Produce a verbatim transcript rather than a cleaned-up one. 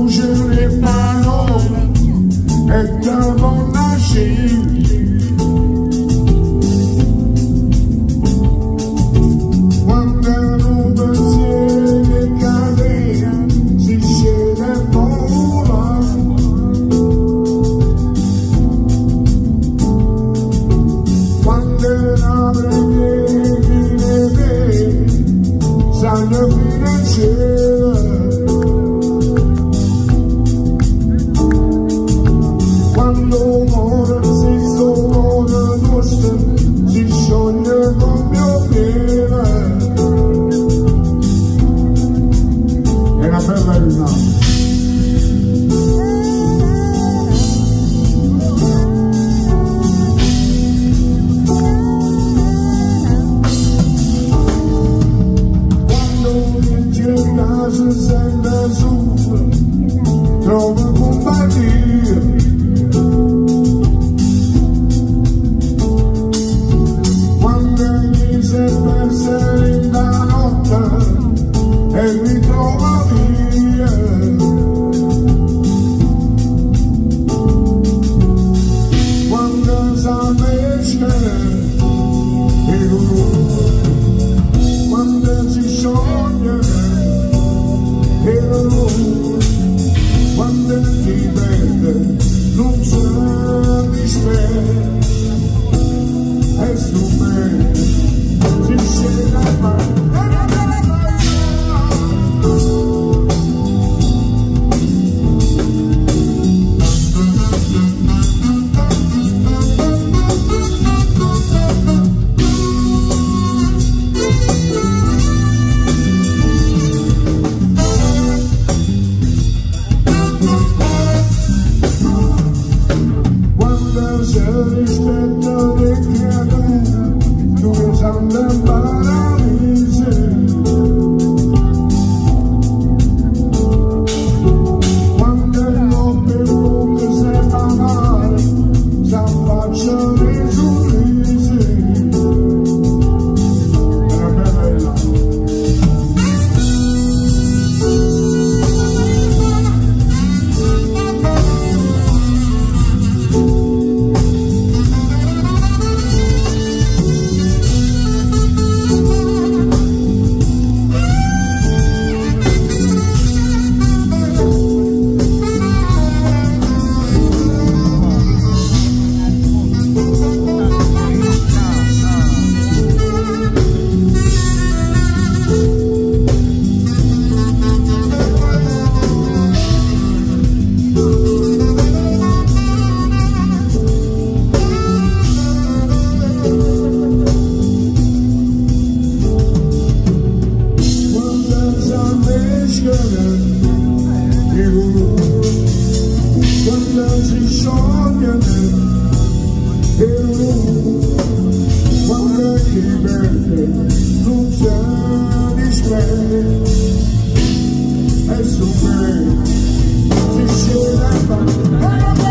traduce le parole e te non nasci. Quando un pensiero cade, si scende e vola. Quando la preghiera vede, sanno fino al cielo. Quando muore si sono nostre, si scioglie con mio piede. È una bella riunione. Si sente solo, trova compagnia. Quando gli si è persa in la notte e mi trova via. Quando si pesca e lui, quando si scioglie. Quando ti vede non si dispera e su me si scende mai. Rispetto le creature, due sanno in paradiso. Quando il notte il mondo si fa male, si affacciano i sorrisi. È una bella quando si scioglie e lui, quando ti vede non si dispera e su me si scende.